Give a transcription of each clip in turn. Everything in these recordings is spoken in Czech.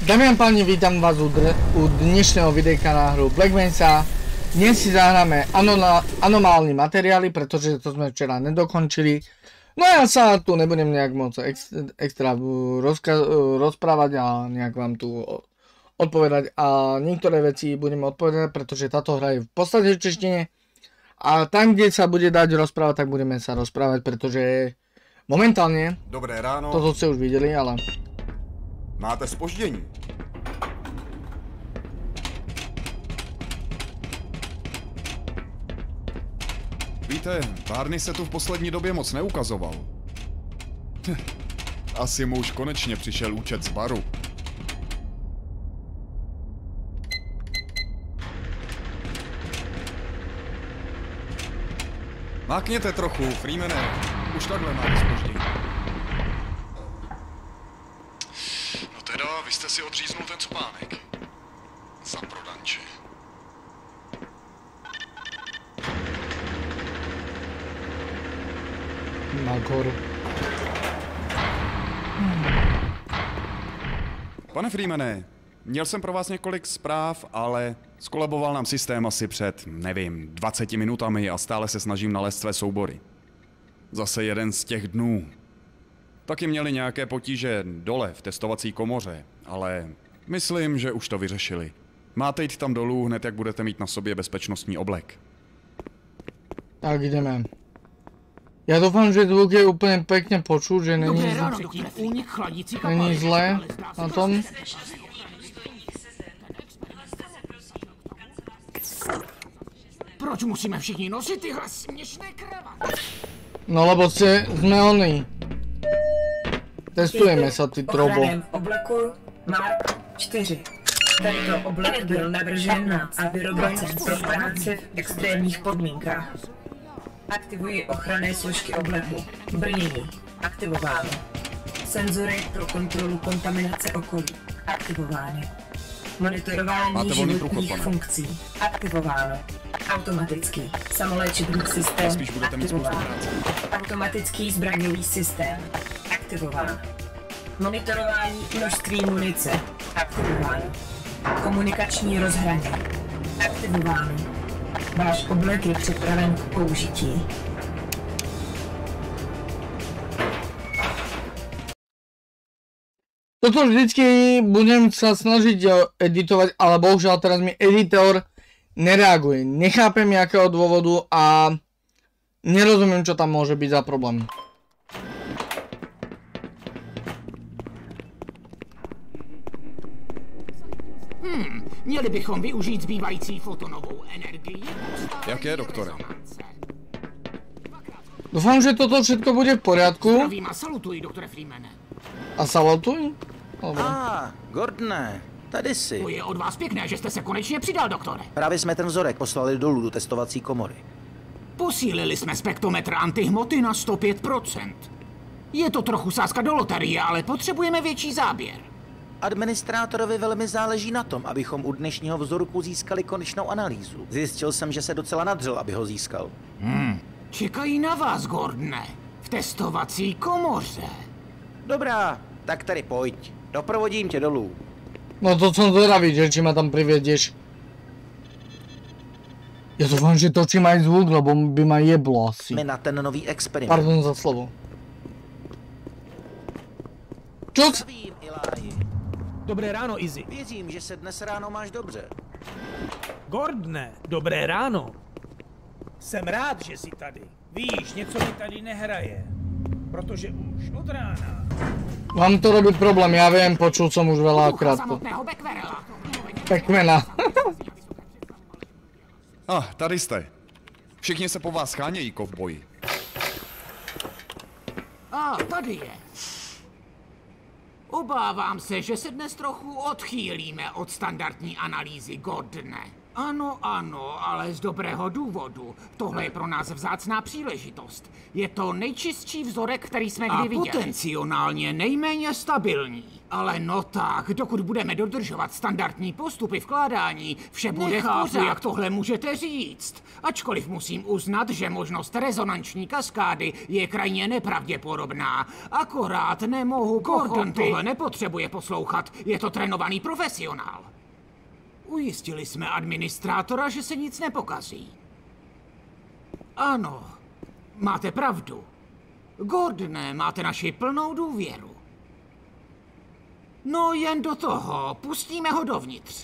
Dámy a páni, vítam vás u dnešného videjka na hru Black Mesa. Dnes si zahráme anomálne materiály, pretože to sme včera nedokončili. No ja sa tu nebudem nejak moc extra rozprávať a nejak vám tu odpovedať. A niektoré veci budeme odpovedať, pretože táto hra je v podstate v češtine. A tam, kde sa bude dať rozprávať, tak budeme sa rozprávať, pretože momentálne, dobré ráno. Toto ste už videli, ale... Máte zpoždění. Víte, Barney se tu v poslední době moc neukazoval. Asi mu už konečně přišel účet z baru. Mákněte trochu, Freemane. Už takhle máte zpoždění. No teda, vy jste si odříznul ten spánek. Za prodanče. Nahoru. Pane Freemane, měl jsem pro vás několik zpráv, ale skolaboval nám systém asi před, nevím, 20 minutami a stále se snažím nalézt své soubory. Zase jeden z těch dnů. Taky měli nějaké potíže dole v testovací komoře, ale myslím, že už to vyřešili. Máte jít tam dolů hned, jak budete mít na sobě bezpečnostní oblek. Tak jdeme. Ja dúfam, že zvuk je úplne pekne počuť, že není zlé na tom. Proč musíme všichni nosit tyhle směšné kravaty? No lebo sme oni. Testujeme sa, ty trobo. V obleku Mark 4. Tento oblek byl navržen a vyroben pro práci v extrémních podmínkách. Aktivuji ochranné složky obleku. Brnění. Aktivováno. Senzory pro kontrolu kontaminace okolí. Aktivovány. Monitorování životních funkcí. Aktivováno. Automatický. Samoléčebný systém. Aktivován. Automatický zbraňový systém. Aktivován. Monitorování množství munice. Aktivováno. Komunikační rozhraní. Aktivováno. Váš oblek je připraven k použití. Toto vždycky budem sa snažiť editovať, ale bohužiaľ teraz mi editor nereaguje. Nechápem jakého dôvodu a nerozumiem, čo tam môže byť za problém. Měli bychom využít zbývající fotonovou energii. Jak je, doktore? Dúfam, že toto všetko bude v poriadku. Zdravím a salutuji, doktore Freemane. A salutuj? Gordone, tady si. To je od vás pěkné, že jste se konečně přidal, doktore. Právě jsme ten vzorek poslali dolů do testovací komory. Posílili jsme spektrometr antihmoty na 105%. Je to trochu sázka do loterie, ale potřebujeme větší záběr. Administrátorovi velmi záleží na tom, abychom u dnešního vzorku získali konečnou analýzu. Zjistil jsem, že se docela nadřel, aby ho získal. Čekají na vás, Gordone. V testovací komoře. Dobrá, tak tady pojď. Doprovodím tě dolů. No to som zvedavý, že či ma tam privedieš. Ja dúfam, že točím aj zvuk, lebo by ma jeblo asi. My na ten nový experiment. Pardon za slovo. Čuc! Zdravím, Eli. Dobré ráno, Izzy. Věřím, že se dnes ráno máš dobře. Gordone, dobré ráno. Jsem rád, že jsi tady. Víš, něco mi tady nehraje. Protože už od rána... Vám to robí problém, ja viem, počul som už veľakrát to. Pekmena. Tady jste. Všichni se po vás schánějí, kovboji. Tady je. Obávám se, že se dnes trochu odchýlíme od standardní analýzy, Gordone. Ano, ale z dobrého důvodu. Tohle je pro nás vzácná příležitost. Je to nejčistší vzorek, který jsme kdy viděli. A potenciálně nejméně stabilní. Ale no tak, dokud budeme dodržovat standardní postupy vkládání, vše bude v pořádku. Jak tohle můžete říct. Ačkoliv musím uznat, že možnost rezonanční kaskády je krajně nepravděpodobná. Akorát nemohu Gordon tohle nepotřebuje poslouchat. Je to trénovaný profesionál. Ujistili jsme administrátora, že se nic nepokazí. Ano, máte pravdu. Gordone, máte naši plnou důvěru. No jen do toho, pustíme ho dovnitř.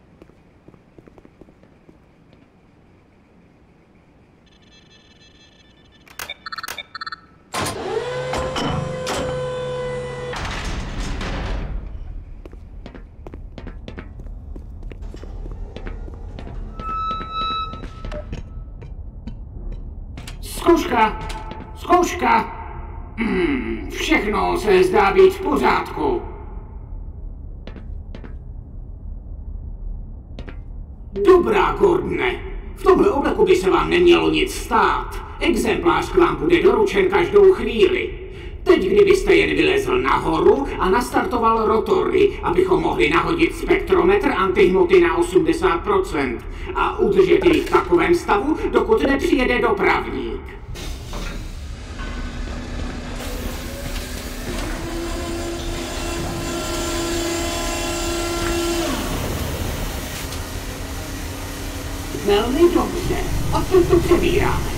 Zkouška. Všechno se zdá být v pořádku. Dobrá, Gordone. V tomhle obleku by se vám nemělo nic stát. Exemplář k vám bude doručen každou chvíli. Teď, kdybyste jen vylezl nahoru a nastartoval rotory, abychom mohli nahodit spektrometr antihmoty na 80% a udržet ji v takovém stavu, dokud nepřijede dopravník. Velmi dobře, odtud to přebíráme.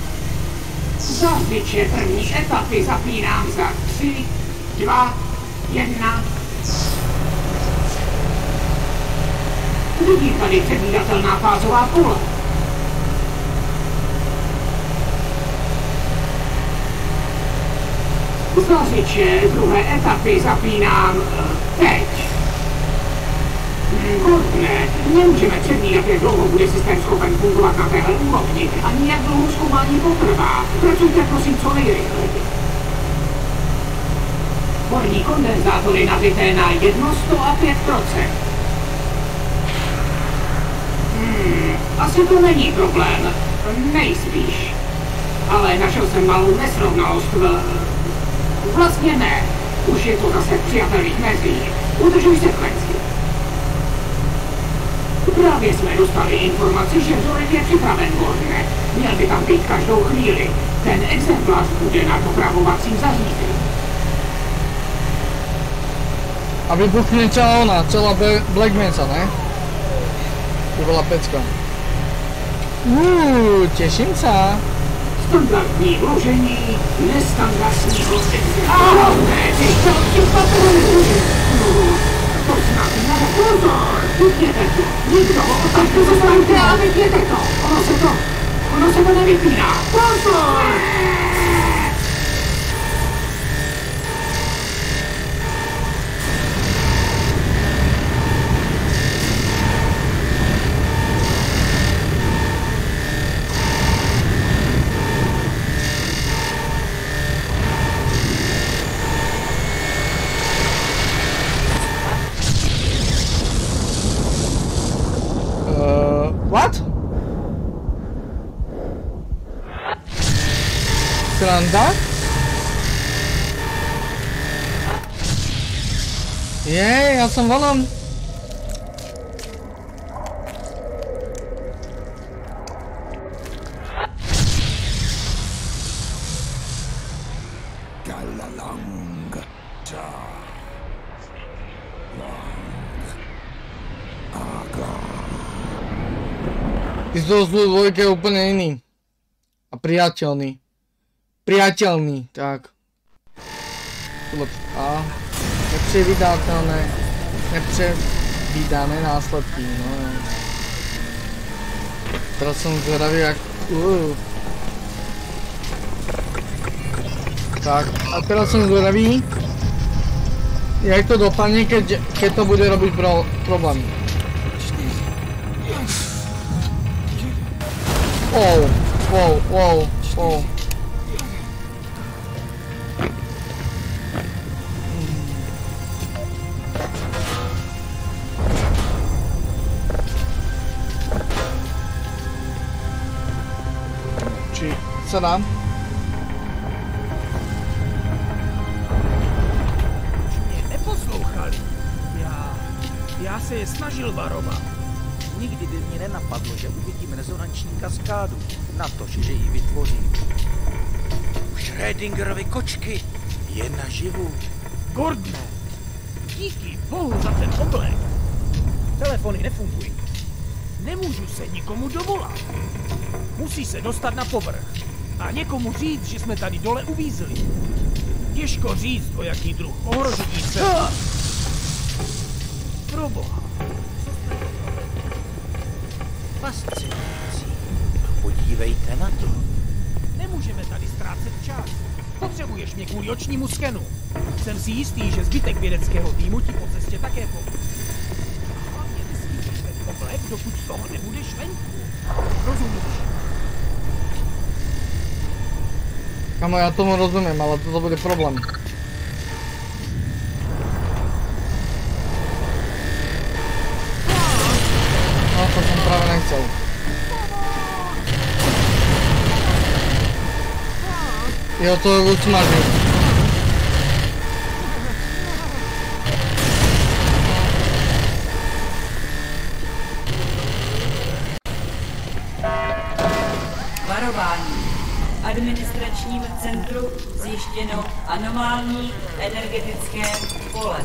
Zářiče první etapy zapínám za 3, 2, 1. Vidím tady předvídatelná fázová pole. Zářiče druhé etapy zapínám teď. Gordone, nemůžeme předvídat, jak dlouho bude systém schopen fungovat na téhle úrovni, ani jak dlouho zkoumání potrvá. Pracujte prosím co nejrychleji. Horní kondenzátory nabité na 105%. Asi to není problém. Nejspíš. Ale našel jsem malou nesrovnalost Vlastně ne. Už je to zase v přijatelných mezích. Udržuj sekvenci. Právě jsme dostali informaci, že vzorek je připraven, Gordone. Měl by tam být každou chvíli. Ten exemplář bude na dopravovacím zařízení. A vybuchne celá Black Mesa, ne? To byla pecka. Těším se. Standardní vložení nestandardního exempláře. To znamená pozor! Vypněte to! Nikdo ho otažte, zastaňte a vypněte to! Ono se to nevypíná! Pozor! What? Sranda? Jej, ja som vonom. Izdol dvojka je úplne iný. A priateľný. Priateľný, tak. A nepředvídané následky, no. Teraz som zvedavý, jak... Tak, a teraz som zvedavý, jak to dopadne, keď to bude robiť problémy. Wow. sa dá. Mě neposlouchali. Já se je snažil varovat. Nikdy by mě nenapadlo, že uvidím rezonanční kaskádu. Natož, že ji vytvořím. Schrödingerovy kočky je naživu. Gordne, díky bohu za ten oblek. Telefony nefungují. Nemůžu se nikomu dovolat. Musí se dostat na povrch. A někomu říct, že jsme tady dole uvízli. Těžko říct, o jaký druh ohrožení se... Proboha. Fascinující. Podívejte na to. Nemůžeme tady ztrácet čas. Potřebuješ mě kvůli očnímu skenu. Jsem si jistý, že zbytek vědeckého týmu ti po cestě také pomůže. Hlavně nesmíš ten oblek, dokud z toho nebudeš venku. Rozumíš? Kamo, ja tomu rozumiem, ale toto bude problém. No, to som práve nechcel. Jo, to usmažil. Varování. V administračním centru zjištěno anomální energetické pole.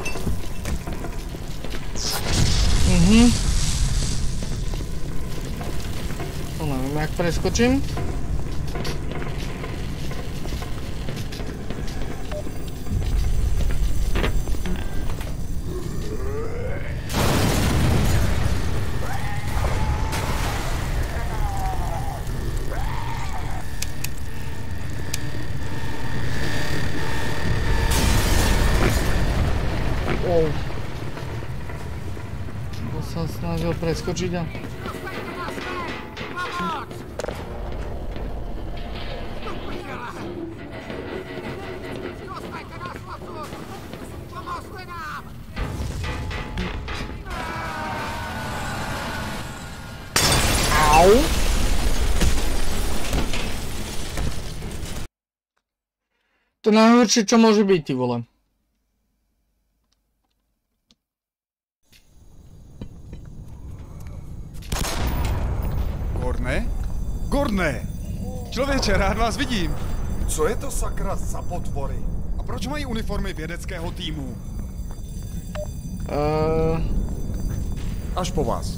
To nevím, jak preskočím. To sa snažil preskočiť a... Au! To najhoršie, čo môže byť, ty vole. Gordne! Člověče, rád vás vidím. Co je to sakra za potvory? A proč mají uniformy vědeckého týmu? Až po vás.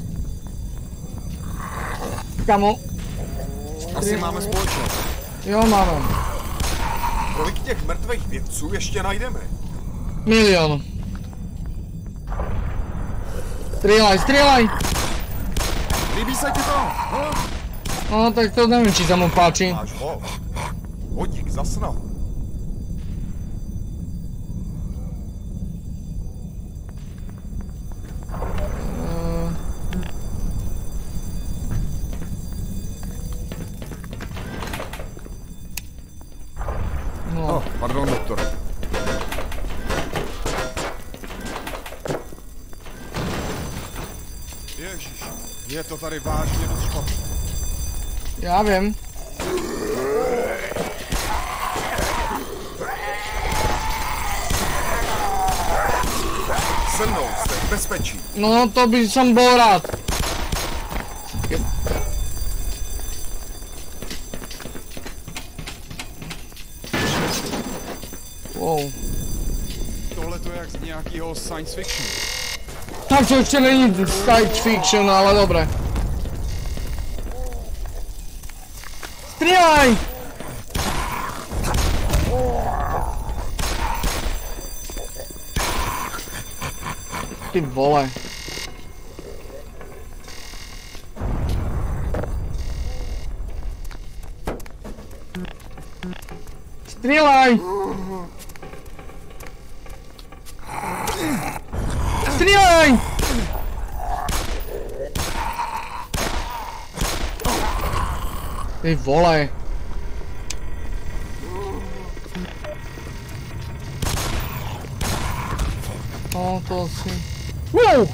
Kamo. Asi máme společnost. Jo, máme. Kolik těch mrtvých vědců ještě najdeme? 1 000 000. Strieľaj, strieľaj! Líbí se ti to? No, tak to nevím, či sa mu páči. Máš ho. Vodík zasnal. No. Oh, pardon, doktor. Ježiš, je to tady vážně dost špatné. Já vím. Se mnou jste v bezpečí. No, to by som bol rád. Wow. Tohle to je jak z nějakého science fiction. Tak to ešte není science fiction, ale dobre. Strieľaj! Ty vole. Strieľaj! Strieľaj! Ty vole. No to si... Wow!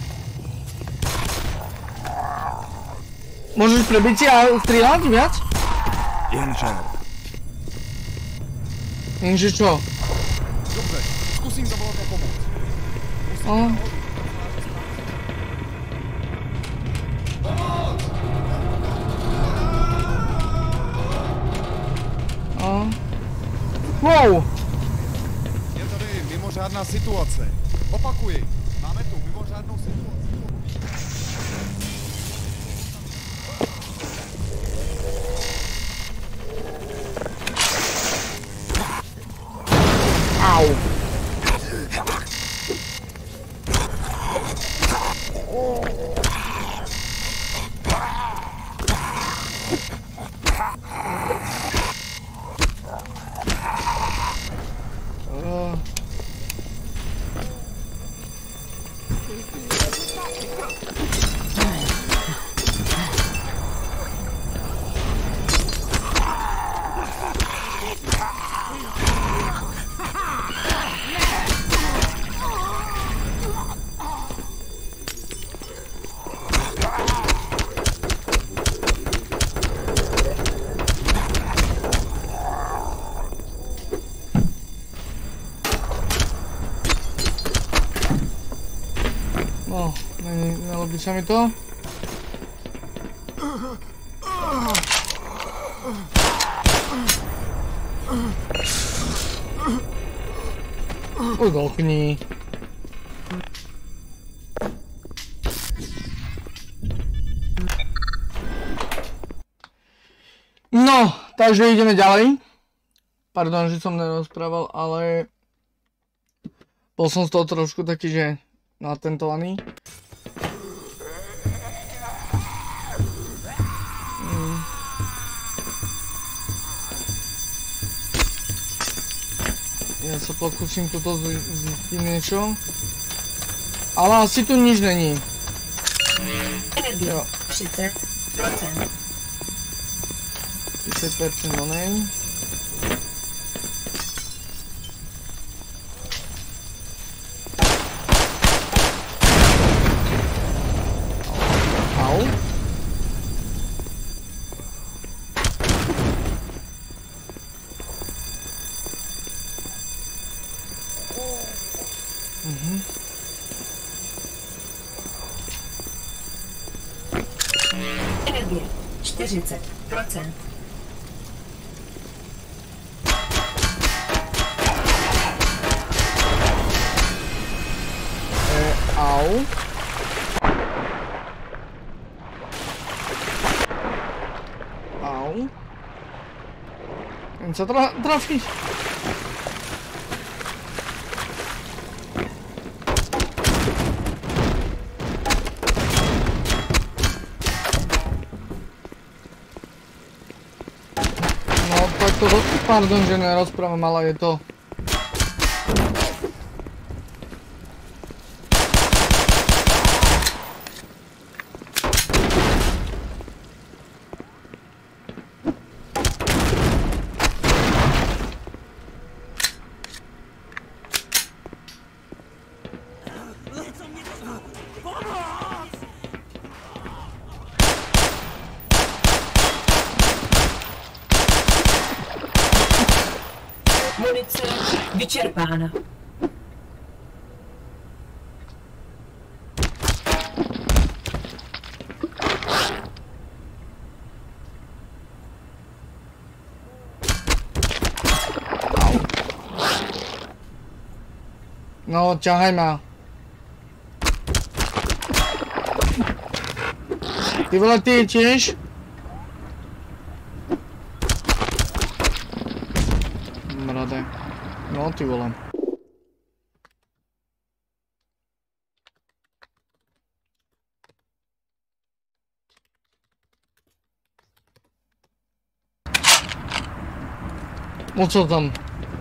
Môžeš prebiť si a strieľať viac? Jenže, Jenže čo? Dobře, zkusím zavolat o pomoc. Wow! Je tady mimořádná situace. Opakuji, máme tu mimořádnou situaci. Au! No, nelobí sa mi to. Udolkni. No, takže ideme ďalej. Pardon, že som nerozprával, ale bol som z toho trošku taký, že natentovaný. Ja sa pokúsim toto zistiť niečo. Ale asi tu nič není. Energie 30%. 30% onej. Au. Energie 40%. Au. Au. Jen sa trafiť. No tak to, pardon, že nerozprávam, ale je to... Munice vyčerpána. No, ťahaj ma. Ty vole, ty tiež? Mrade. No, ty vole. No co tam?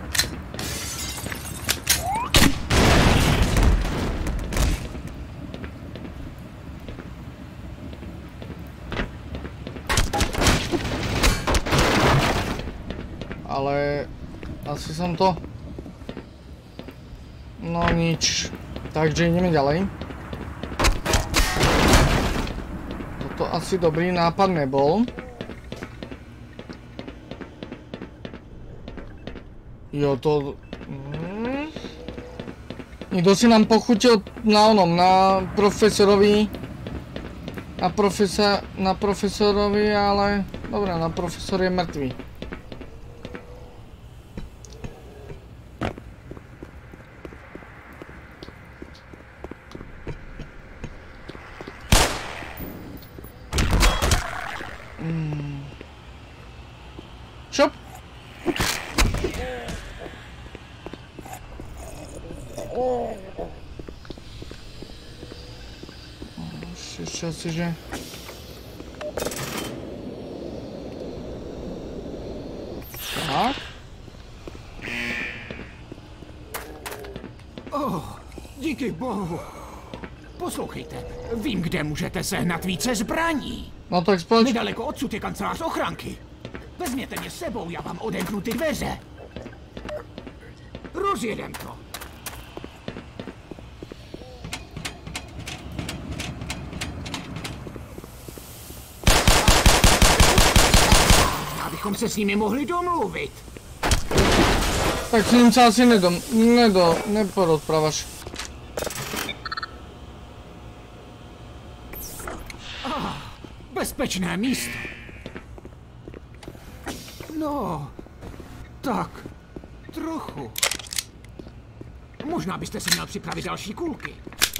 Ale asi som to... No nič. Takže ideme ďalej. Toto asi dobrý nápad nebol. Jo, to... Někdo si nám pochutil na profesorovi. Na profesorovi, ale... Dobré, na profesor je mrtvý. Šup! Ještě asi, že... Tak. Díky bohu. Poslouchejte, vím, kde můžete sehnat více zbraní. No tak společně. Nedaleko odsud je kancelář ochranky. Vezměte mě s sebou, já vám odemknu ty dveře. Rozjedem to. Abychom se s nimi mohli domluvit. Tak s ním se asi neporozprávaš. Bezpečné místo. No, tak, trochu. Možná byste si měl připravit další kulky.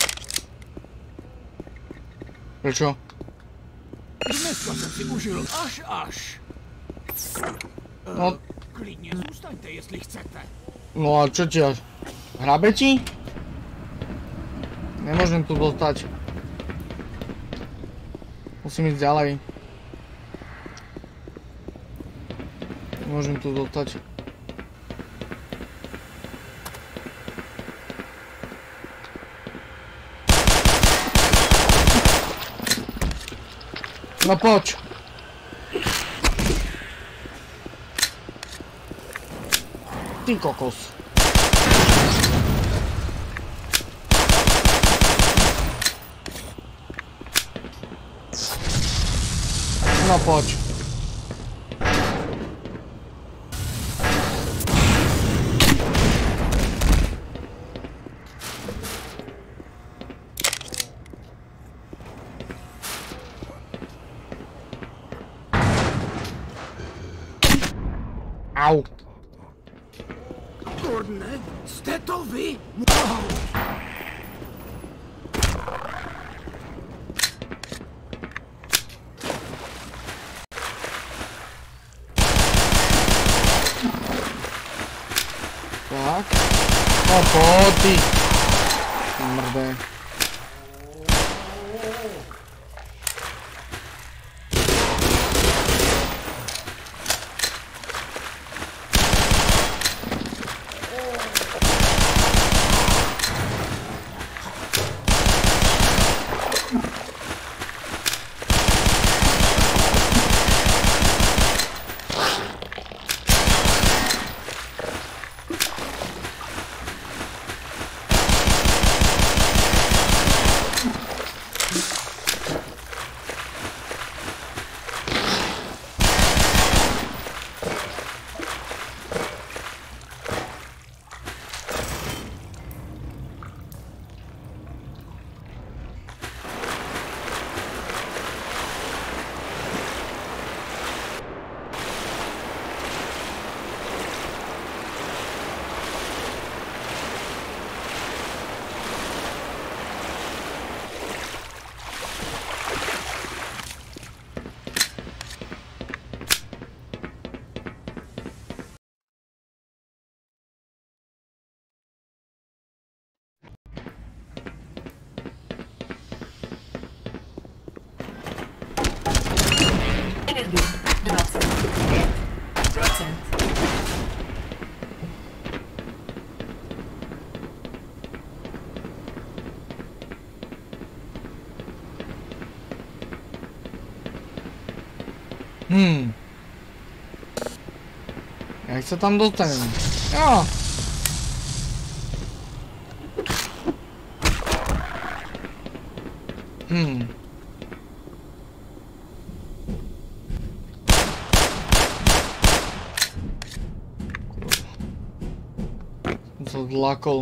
Proč? Dneska jsem si užil až. No. Klidně zůstaňte, jestli chcete. No a čo ti? Hrabe ti? Nemôžem tu dostať. Musím ísť ďalej. Nemôžem tu dostať. No poď. Ty kokos. No poď. Au. Gordone, jste to vy? Tak. No pojď ty. Mrdé. Energie 25%. Jak se tam dostaneme? Jo. to zlakol.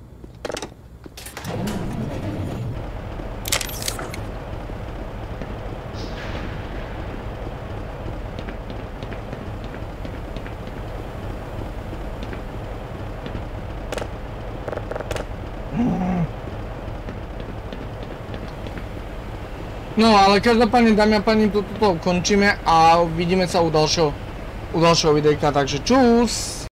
No ale každopádne, dámy a páni, toto končíme a vidíme sa u ďalšieho videjka, takže čus!